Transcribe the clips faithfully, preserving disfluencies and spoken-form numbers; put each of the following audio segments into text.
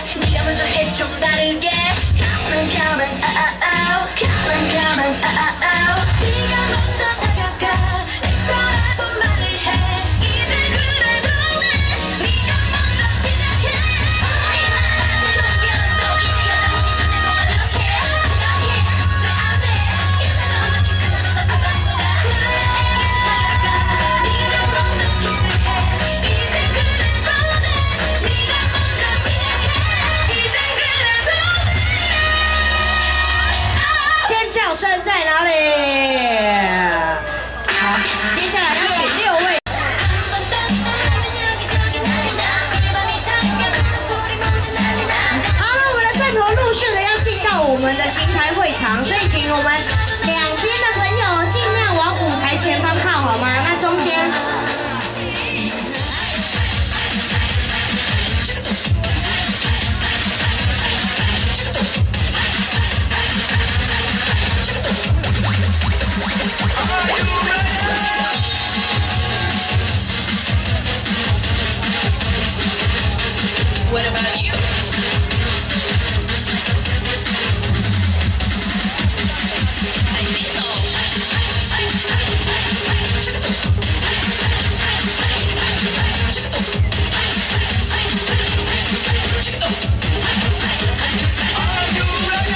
네가 먼저 해 좀 다르게 Come on come on oh oh oh Come on come on oh oh oh 네가 먼저 다가가 내 거라고 말을 해 이제 그래도 돼 네가 먼저 시작해 우리 나라는 동경도 이제 여자분이 손에 놓아 이렇게 생각해 왜 안 돼 인사가 먼저 키스하면 잡혀갈 거야 그래 다가가 네가 먼저 키스해 이제 그래도 돼 네가 먼저 시작해 이제 그래도 돼 尖叫声在哪里？好，接下来有请六位。好了，我们的阵头陆续的要进到我们的邢台会场，所以请我们两边的朋友尽量往舞台前方靠，好吗？那中间。 What about you? I think so. Are you ready?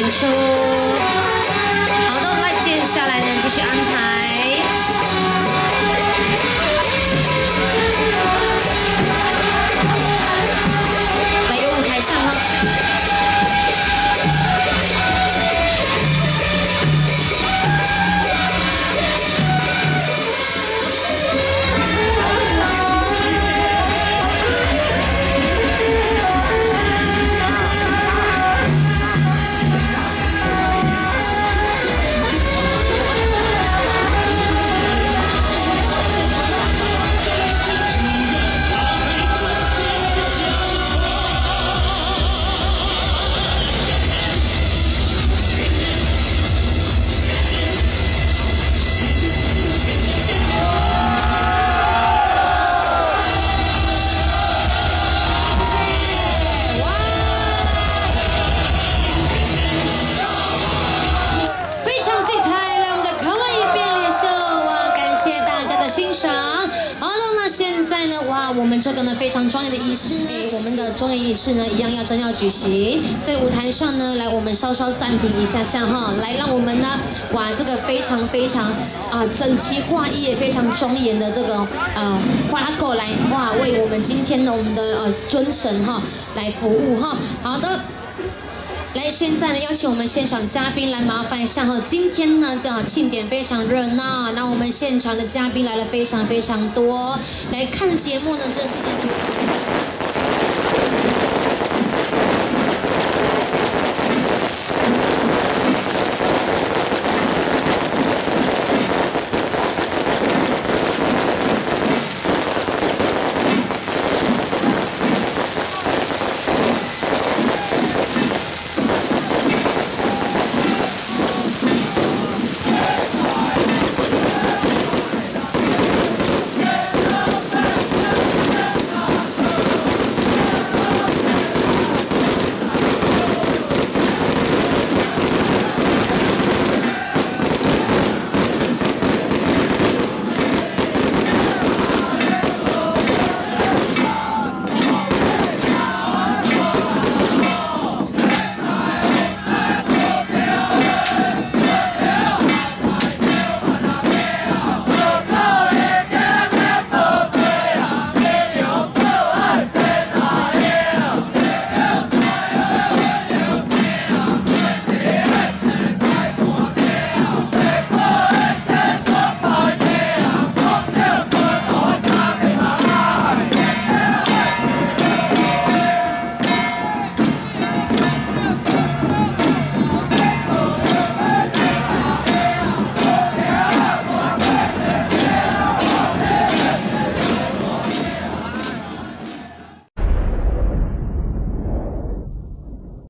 演出。好的，那接下来呢，继续安排。来，有舞台上哈。 欣赏。好的，那现在呢，哇，我们这个呢非常专业的仪式呢，我们的专业仪式呢一样要真要举行，所以舞台上呢，来我们稍稍暂停一下下哈，来让我们呢，哇，这个非常非常啊整齐划一也非常庄严的这个呃花狗来哇，为我们今天的我们的呃尊神哈来服务哈。好的。 来，现在呢，邀请我们现场嘉宾来麻烦一下哈。今天呢，这庆典非常热闹，那我们现场的嘉宾来了非常非常多，来看节目呢，这是一件非常。